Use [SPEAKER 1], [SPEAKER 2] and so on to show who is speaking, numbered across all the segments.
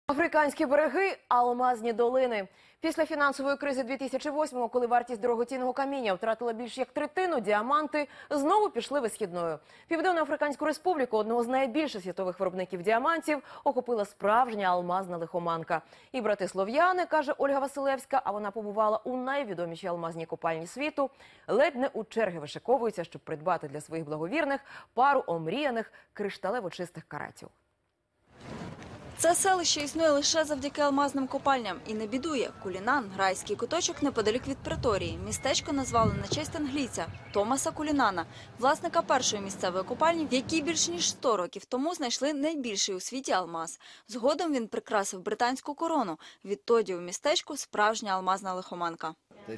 [SPEAKER 1] Африканські береги – алмазні долини. Після фінансової кризи 2008-го, коли вартість дорогоцінного каміння втратила більш як третину, діаманти знову пішли висхідною. Південно-Африканську республіку, одного з найбільших світових виробників діамантів, охопила справжня алмазна лихоманка. І брати слов'яни, каже Ольга Василевська, а вона побувала у найвідомішій алмазній копальні світу, ледь не у черги вишиковуються, щоб придбати для своїх благовірних пару омріяних кришталево-чистих каратів.
[SPEAKER 2] Це селище існує лише завдяки алмазним копальням і не бідує. Кулінан – райський куточок неподалік від преторії. Містечко назвали на честь англійця Томаса Кулінана, власника першої місцевої копальні, в якій більш ніж 100 років тому знайшли найбільший у світі алмаз. Згодом він прикрасив британську корону. Відтоді у містечку справжня алмазна лихоманка.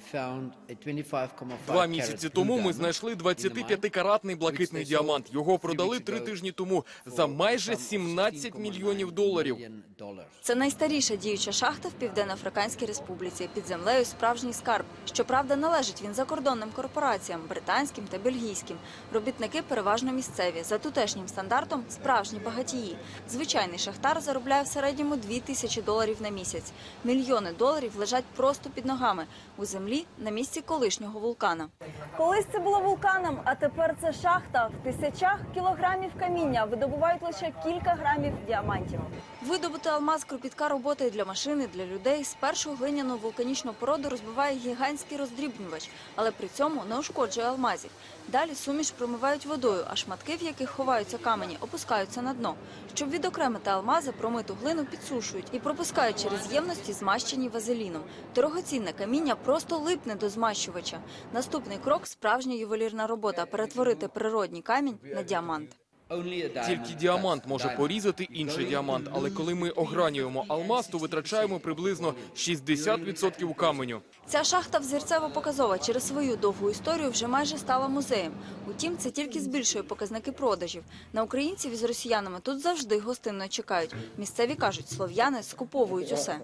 [SPEAKER 3] 2 місяці тому ми знайшли 25-каратний блакитний діамант. Його продали 3 тижні тому за майже 17 мільйонів доларів.
[SPEAKER 2] Це найстаріша діюча шахта в Південно-Африканській республіці. Під землею справжній скарб. Щоправда, належить він закордонним корпораціям – британським та бельгійським. Робітники переважно місцеві. За тутешнім стандартом – справжні багатії. Звичайний шахтар заробляє в середньому $2000 на місяць. Мільйони доларів лежать просто під ногами у землі на місці колишнього вулкана. Колись це було вулканом, а тепер це шахта. В тисячах кілограмів каміння видобувають лише кілька грамів діамантів. Видобути алмаз – кропітка робота і для машини, і для людей. Спершу глиняну вулканічну породу розбиває гігантський роздрібнювач, але при цьому не ушкоджує алмазів. Далі суміш промивають водою, а шматки, в яких ховаються камені, опускаються на дно. Щоб відокремити алмази, промиту глину підсушують і пропускають через ємності, змащені вазеліном. Дорогоцінне каміння просто липне до змащувача. Наступний крок – справжня ювелірна робота – перетворити природній камінь на діамант.
[SPEAKER 3] Тільки діамант може порізати інший діамант, але коли ми огранюємо алмаз, то витрачаємо приблизно 60% каменю.
[SPEAKER 2] Ця шахта взірцево-показова. Через свою довгу історію вже майже стала музеєм. Утім, це тільки збільшує показники продажів. На українців із росіянами тут завжди гостинно чекають. Місцеві кажуть, слов'яни скуповують усе.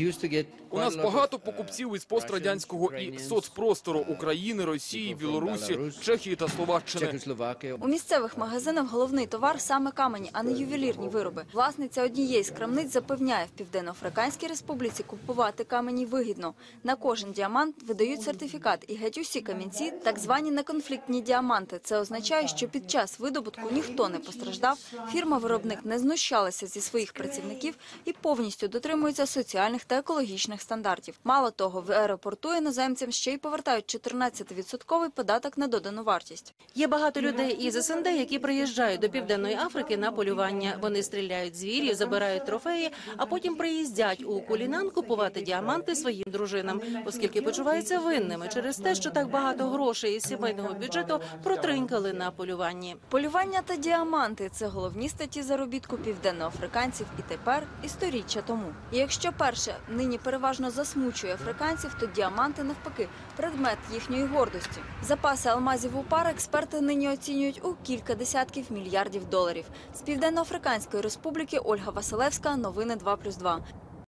[SPEAKER 3] У нас багато покупців із пострадянського і соцпростору – України, Росії, Білорусі, Чехії та Словаччини.
[SPEAKER 2] У місцевих магазинах головний товар – саме камені, а не ювелірні вироби. Власниця однієї з крамниць запевняє, в Південно-Африканській республіці купувати камені вигідно. На кожен діамант видають сертифікат, і геть усі камінці – так звані неконфліктні діаманти. Це означає, що під час видобутку ніхто не постраждав, фірма-виробник не знущалася зі своїх працівників і повністю дотримується соціальних та екологічних стандартів. Мало того, в аеропорту іноземцям ще й повертають 14% податок на додану вартість.
[SPEAKER 4] Є багато людей із СНД, які приїжджають до Південної Африки на полювання. Вони стріляють звірів, забирають трофеї, а потім приїздять у Кулінан купувати діаманти своїм дружинам, оскільки почуваються винними через те, що так багато грошей із сімейного бюджету протринькали на полюванні.
[SPEAKER 2] Полювання та діаманти – це головні статті заробітку південноафриканців і тепер, і сторіччя тому. І якщо перше нині переважно засмучує африканців, то діаманти навпаки – предмет їхньої гордості. Запаси алмазів у пар експерти нині оцінюють у кілька десятків мільярдів доларів. З Південно-Африканської республіки Ольга Василевська, новини 2+2.